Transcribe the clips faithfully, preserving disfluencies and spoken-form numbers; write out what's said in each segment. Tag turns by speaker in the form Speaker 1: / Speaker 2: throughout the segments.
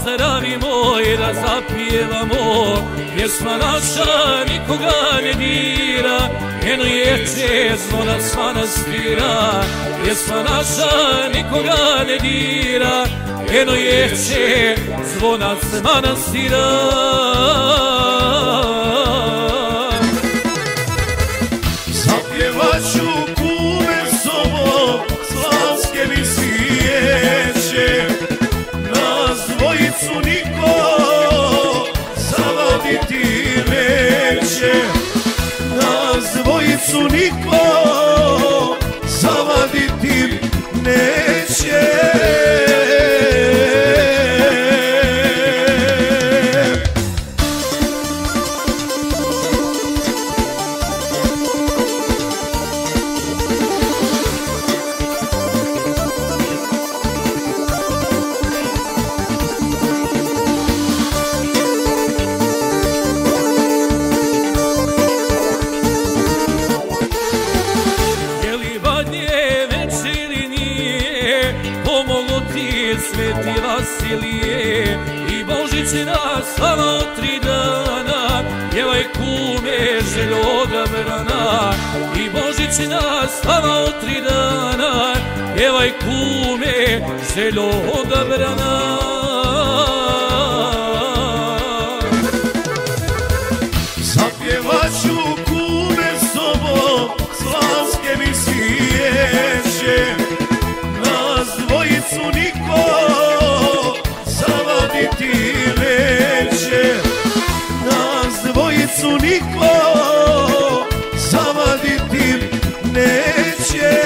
Speaker 1: pozdravimo i da zapjevamo. Pjesma naša nikoga ne dira, eno ječe zvonac manastira. Pjesma naša nikoga ne dira, eno ječe zvonac manastira.
Speaker 2: Zapjevaću kume sobo, slavske mi svijeće, nas dvojicu niko zavaditi neće, nas dvojicu niko zavaditi neće.
Speaker 1: Sveti Vasilije i Božić nas slava tri dana, pjevaj kume željo odabrana. I Božić nas slava tri dana, pjevaj kume željo odabrana.
Speaker 2: Zapjevaću kume sobo, slavske mi svijeće, nas dvojicu niko zavaditi neće, nas dvojicu niko zavaditi neće.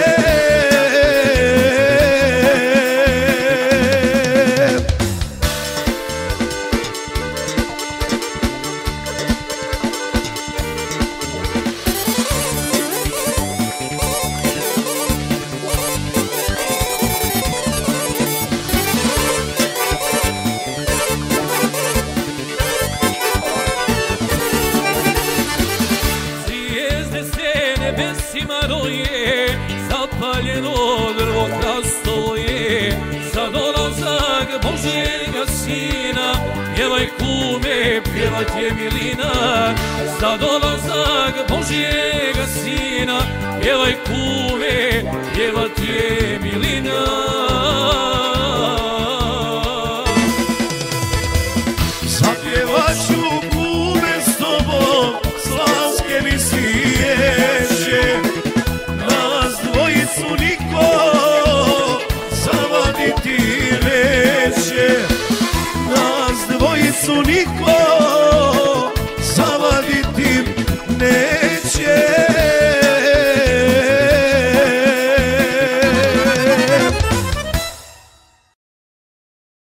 Speaker 1: Nebesima roje, zapaljeno drvo krastovo je, za dolazak Božjega Sina, pjevaj kume, pjevat je milina. Za dolazak Božjega Sina, pjevaj kume, pjevat je milina.